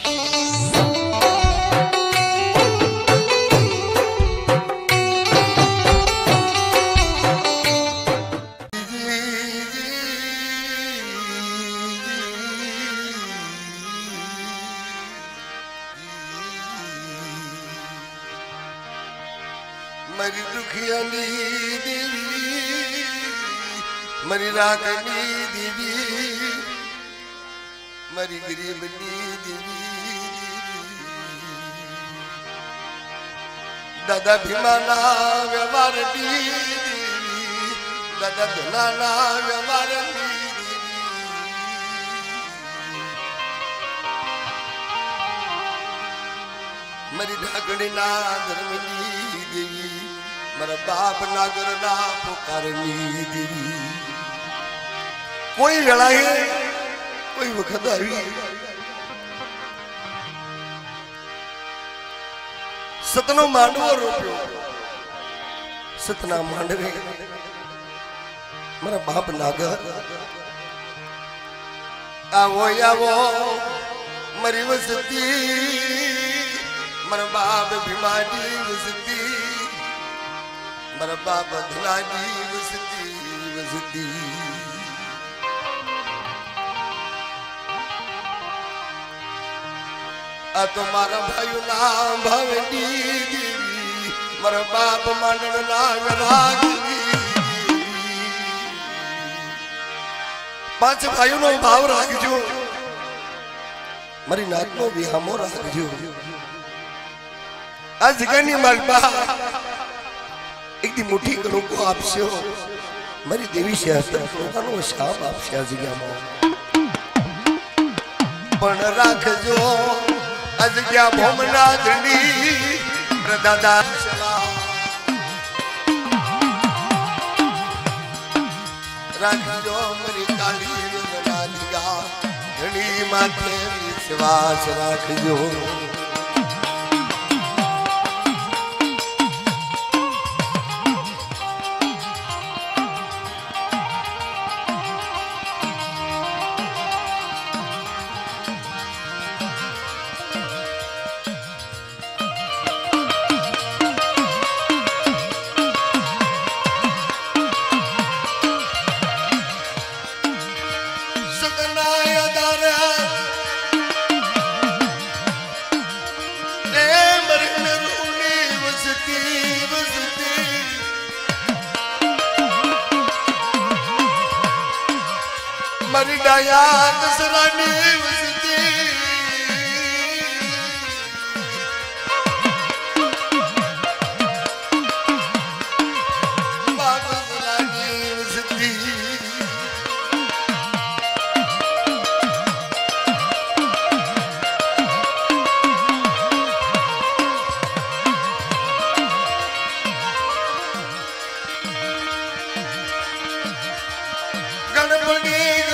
मरी दुखियानी देवी मरी रागनी देवी मरी गरीबनी देवी दादा भीमाना व्यवहारनी देवी दादा धनाना व्यवहारनी मरी ढाकड़ी ना धर्मनी देवी मरा बाप नागर ना पुकारनी देवी कोई वेला है कोई वक्त आई सतनो मांडवो रोप्यो सतना मांडवे मरा बाप नागर आवो मरी वसती मरा बाप भीमाजी वसती मरा बाप धनाजी वसती आ तो मारा भाई नाम भवनी देवी मरा बाप मांडन नाम रागनी पांच भाइयों नो भाव राखजो मरी नाक नो विहामो राखजो आज गनी मलबा एक दी मुठी करो को आपसे हो मरी देवी से हस्तर कोकानो शाप आपसे आज गया मो पण राखजो आज गया भोमना धनी प्रदादा सला राखजो मरी काली रंगना दिया धनी माथे विश्वास राखजो मरी डाया दसरानी वसती बाबा दसरानी वसती गणपति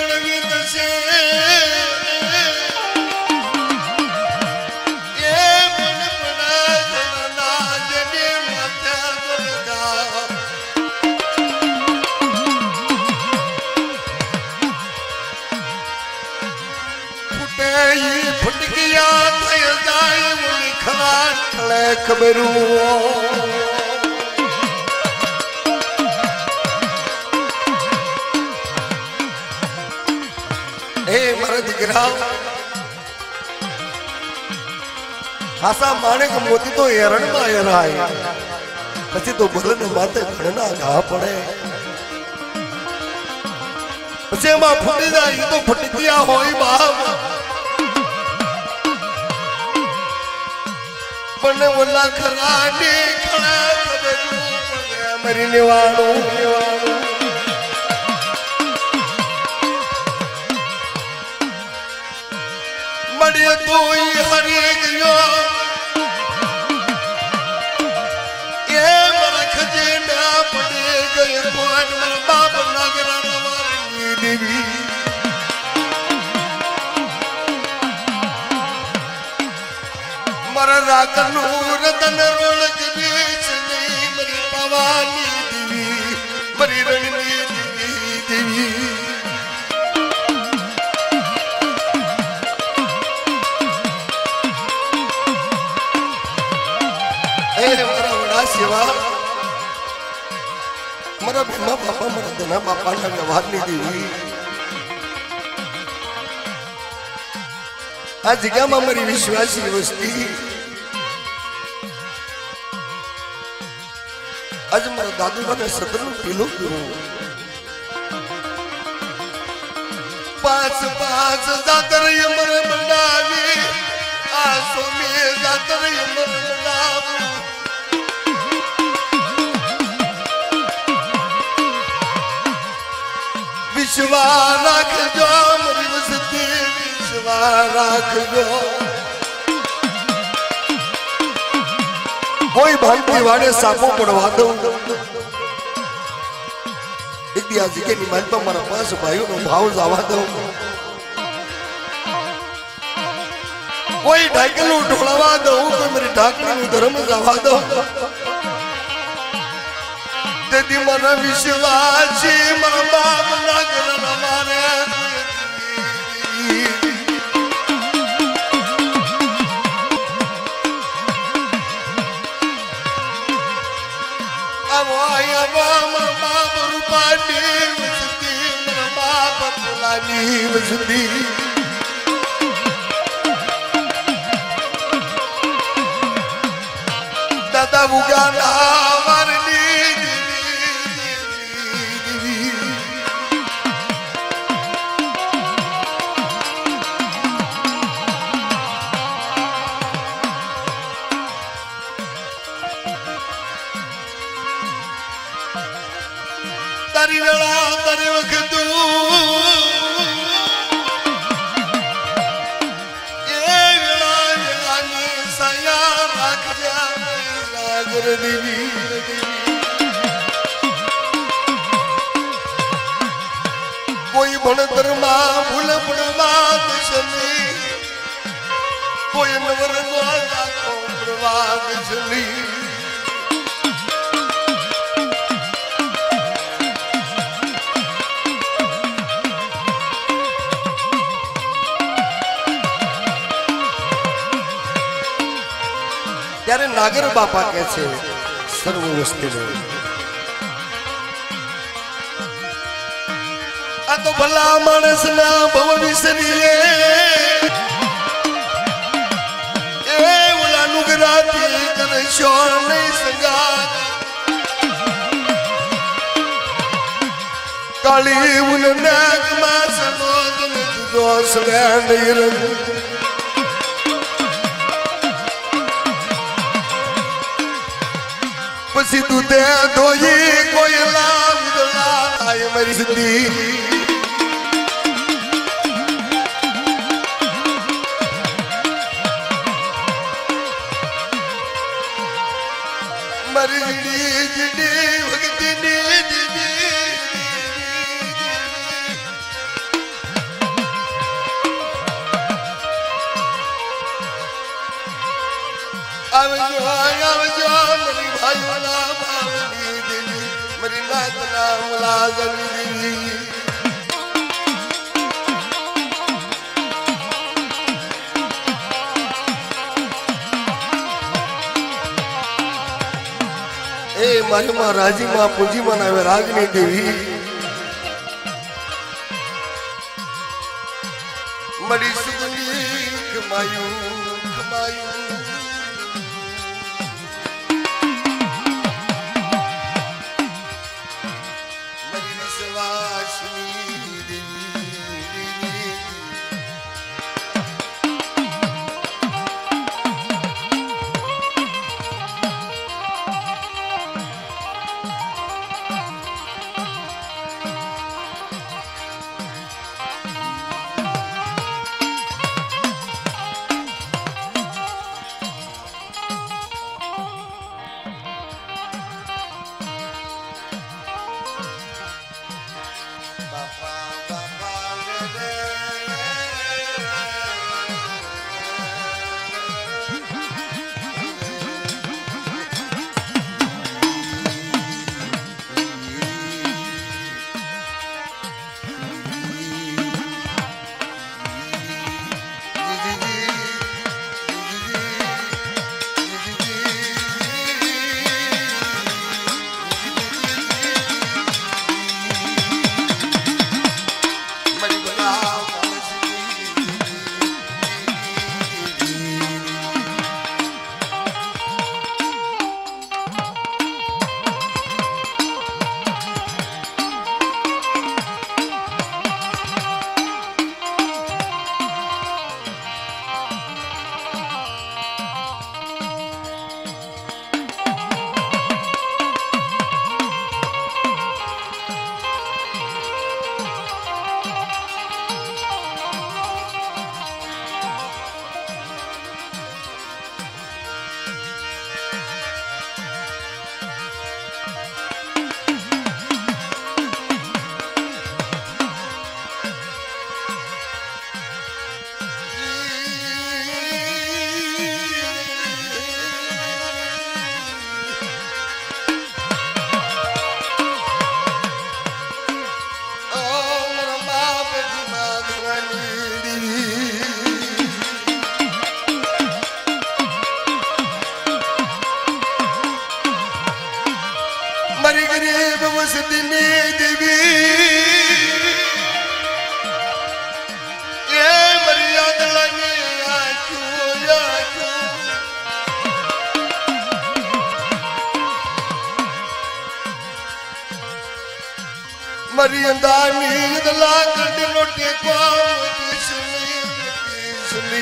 फुटकिया खबरू मारा दिकरा खासा माने का मोती तो एरण में एराय पछी तो भलन माते घणना घा पड़े पछी मा फुटी जाई तो फटकिया होई बाप पण वला खराने खड़ा खबरू मरी निवाणो मड़े तो हरे गयो ये मरख जे ना पड़े गए कोट मर बाप नागरा नवारनी देवी मर रात नूर तन रोलक बीच नहीं मरी पवानी देवी मरी रणनी देवी सेवा मारा भीमा बापा मारा धना बापा ना व्यवहार नहीं देवी आज जगह में मारी विश्वासी वस्ती आज मारा दादू ने सदन पीलो करो पांच पांच जातर यमर मंडावी आसो में जातर यमर मंडावी विश्वास रख जो मरी वसती विश्वास रख जो कोई भांति वाले सापों पड़वा दो एक दिया जी के निमान पर मरा पास भाइयों को भाव जावा दो कोई ढाकल उठोड़वा दो कोई मेरी ढाकल धर्म जावा दो यदि मन विश्वासी मन बाप नगर हमारे अब आया मन बाप रूपानी वसती मन बाप फुलानी वसती दादा बुगाना मरनी तारी लड़ा तारे वक्त ये लड़ा लड़ानी साया रख जा रागर देवी कोई भणतर मां भूल पड़वा दशनी कोई नवर द्वारा को पड़वा दशनी ત્યારે નાગર બાપા કહે છે સર્વ વસ્તી આ તો ભલા માણસ ના ભવ વિસરીએ એ ઓલા નુગરાતી કરે શોર નહીં સંગાત કાળી ઉન નાક માં સમોદ દોષ લેંડ રંગ पसी तू ते धोई कोई लाभ आय मरी सिद्धि मरी जिडी भक्ति नी जिडी आवजो मेरी भाई वाला भावनी दिली मेरी नात नाम मुलाजम दिली ए मारी मां राजी मां पूंजी मां नावे रागनी देवी मड़ी सुगनी खमायू खमायू मरी अंदानी दला गड्डी लोटे को सुनी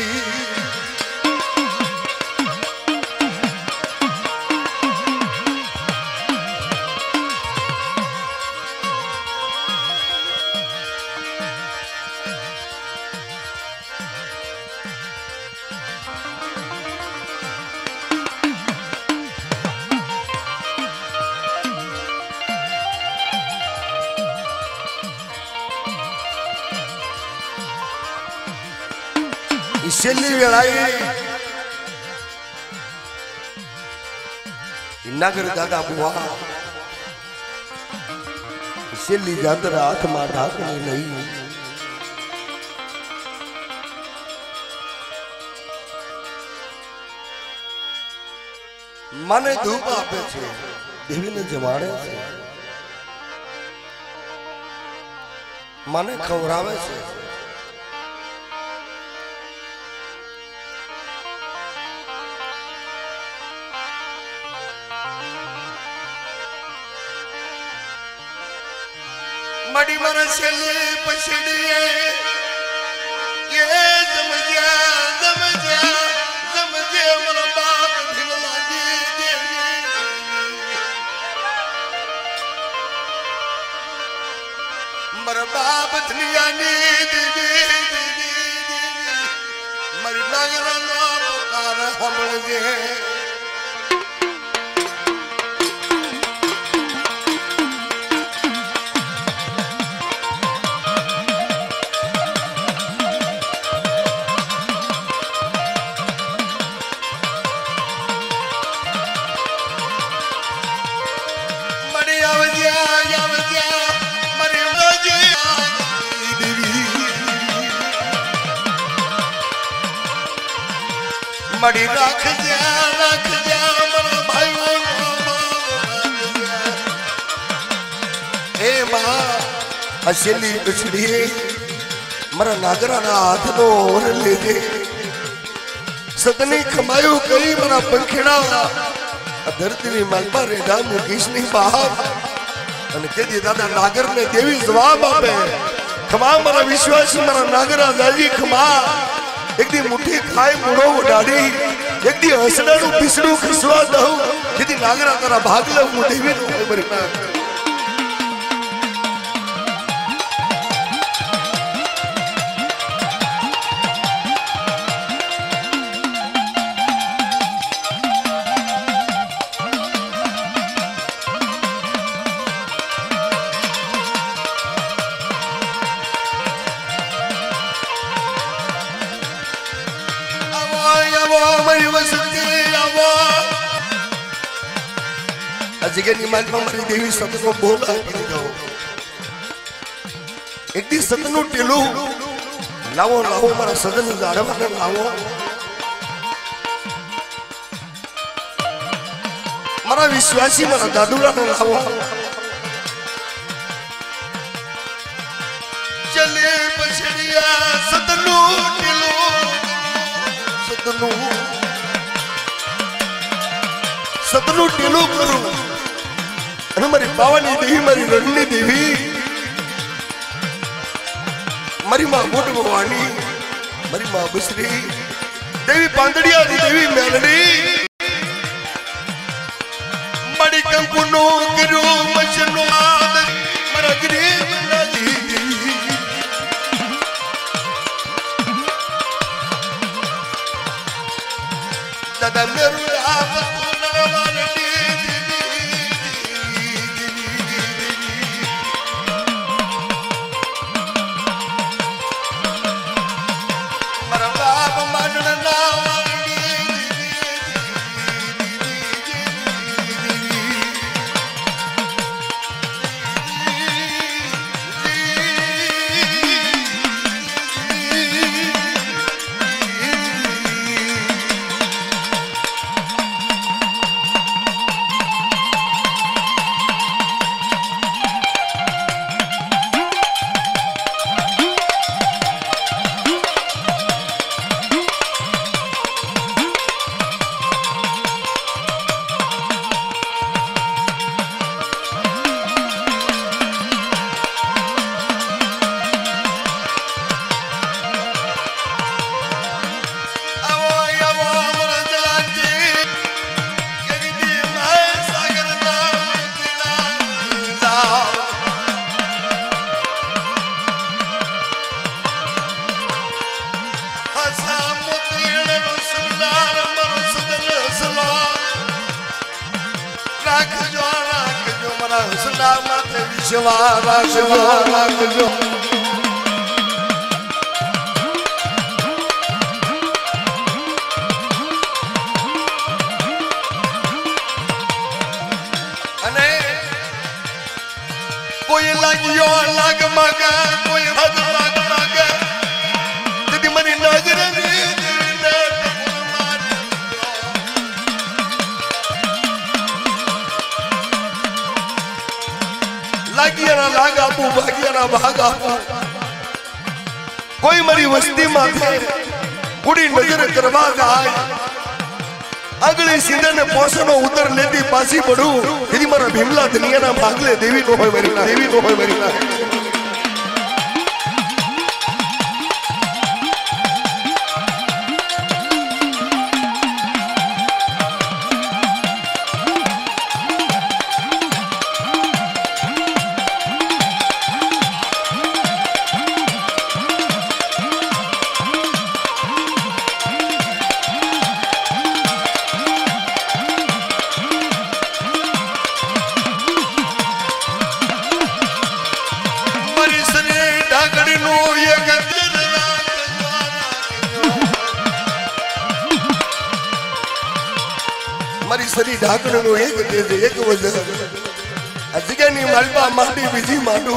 छेल्ली वेळाई नगर दादा बुआ छेल्ली जातर हाथ में ढाकनी नहीं મને ધૂપ આપે છે દેવીને જમાડે છે મને ખવડાવે છે मड़ी मरा छेले पछड़िए ये समझा मरा बाप ढिमला दे मरा बाप धनिया ने दे मरी नगरा ना पुकार हमल दे मड़ी रख जा मरा भाई हे मां असेली पिछड़ी मरा नागरा ना हाथ नो और ले दे सदनी कमायो कई मरा पंखड़ा धरती नी मलबा रे डाम किसनी बाहर अन के दी दादा नागर ने देवी जवाब आपे खमा मरा विश्वास मरा नागरा दादी खमा एक दी मुट्ठी खाए मुड़ो उडाड़ी एक दी हसड़ू पिसड़ू खसवा दऊ यदि नागरा तारा भाग ले मुठी भी न मरी अजगर निमान मरी देवी सत को बोला एक दी सतनु टेलू लावो लावो मारा सदन गाड़वा ने लावो मारा विश्वासी मारा दादूला ने लावो चले पछड़िया सतनु टेलू सतनु टेलू करू अरे मरी पावनी देवी मरी रंगनी देवी मरी मां बोट भवानी मरी मां बुसरी देवी पांदड़िया दी देवी मेलड़ी मड़ी कंकुनो करो मचनो मरा गरीब नदी दादा मेरू आप सेवा राखजो अने कोई लागियो लाग मागा कोई हद लाग मागा तेरी मनी नजर लागिया ना लागा तू भागिया ना भागा कोई मरी वस्ती माथे कुड़ी नजर करवा जाए अगली सीधे ने पोसनो उतर लेती पासी पड़ू यदि मारा भीमला दुनिया ना भागले देवी नो होय मेरी ना देवी नो होय मेरी ना मारी सरी ढाकण नो एक वजह अजगनी मालपा माटी बीजी माडू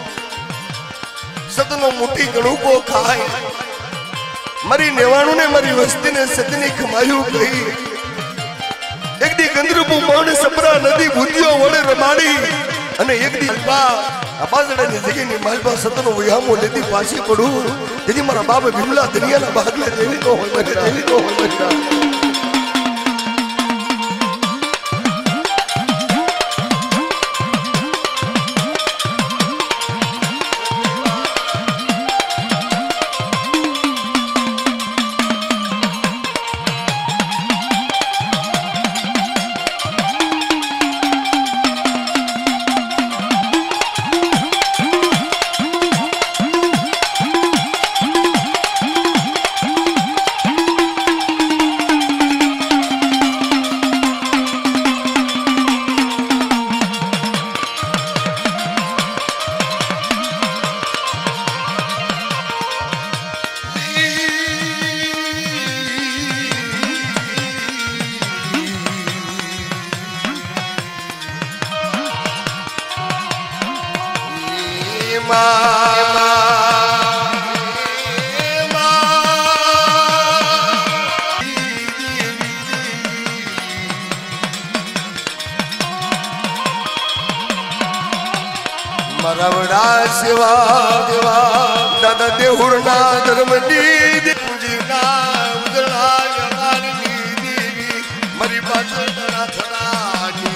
सतनो मुठी गणू को खाए मरी नेवाणु ने मरी वस्ती ने सतनी खमायू गई एक दी गंदरूपू मौने सपरा नदी भूतियो वड़े रमाड़ी अने एक दी मालपा अबाजड़े ने जगनी मालपा सतनो विहामो लेती पासी पड़ू यदि मारा बाप भीमला दुनिया ना भागले देवी को होय मरी देवी को होय मरी मरवड़ा सेवा देवा दादा देहुरना धर्म दी पूजना उजला जवानी देवी मरी बात डरा थरानी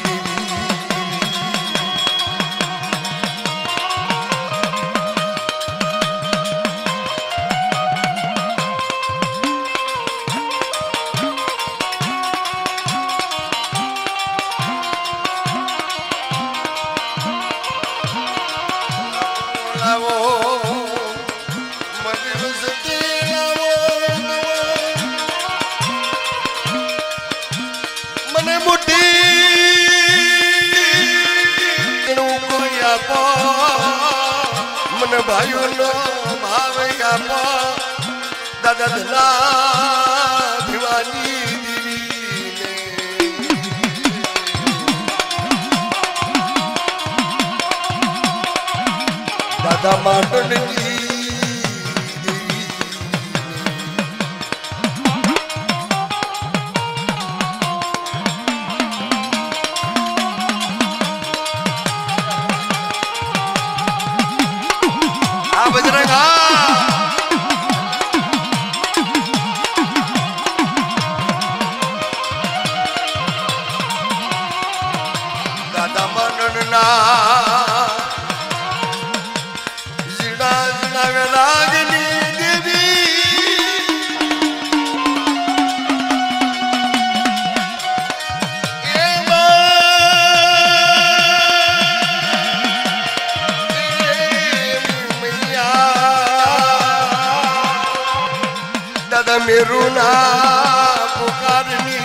मन भाइयों नो भावया पा दादा धना भिवानी देवी ने दादा माटन जी बजरंगा दादा मनना जिना जिना रागनी देवी मेरू ना पुकारनी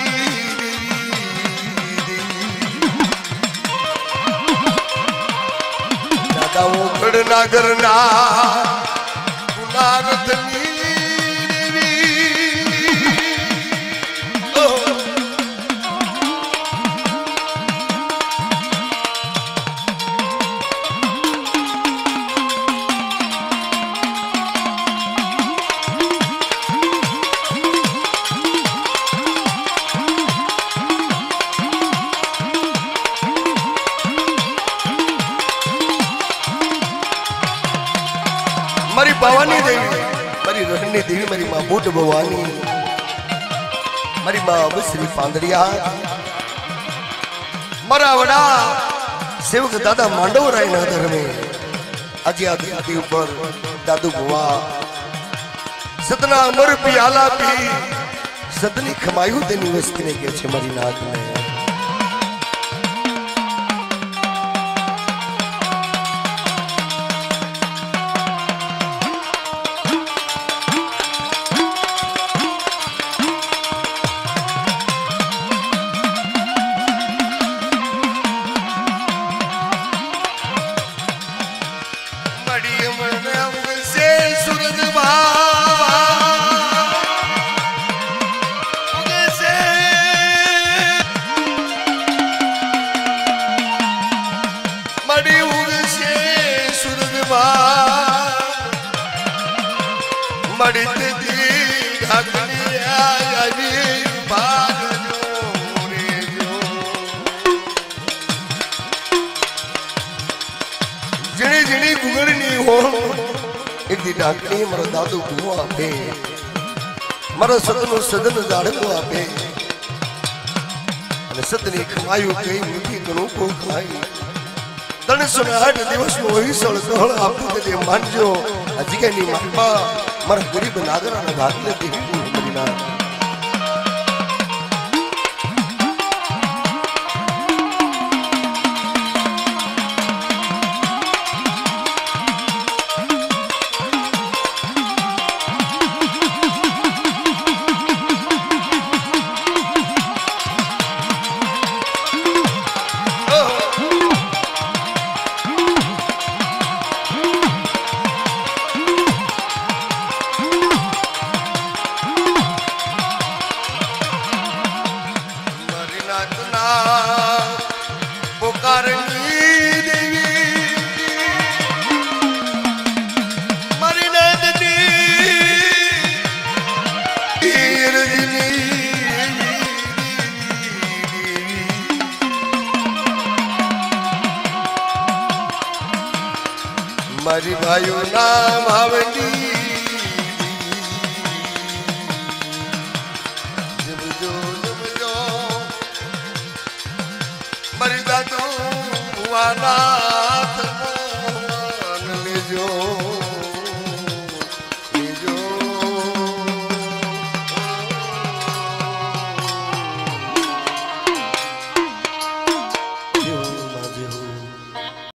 दादा उखड़ नागर ना कुनारतनी मारी भवानी देवी, मारी रहनी देवी, मारी मां बूट भवानी, मारी मां बसरी पांदड़िया, मारा वड़ा सेवक दादा मांडव राय ना घर में अजी आदि ऊपर दादू बुआ सतना अमर पियाला पी सदनी खमायू तेनी वस्ती ने के छे मारी नाथ में जिणी जिणी गुगड़नी हो एक दी डाकनी मरो दादू बुआ पे मरो सदनो सदन जाड़को आपे અને સદની ખમાયું કઈ મુઠી કણું કો ખાઈ 308 દિવસ નો હિસળ દોળ આપું તે માનજો આ જગ્યાની માપા મારા ગરીબ નાગરાના ભાગને દેવી કરીના मारी भाइयों नाम आवनी जब जो मरी दादू वाला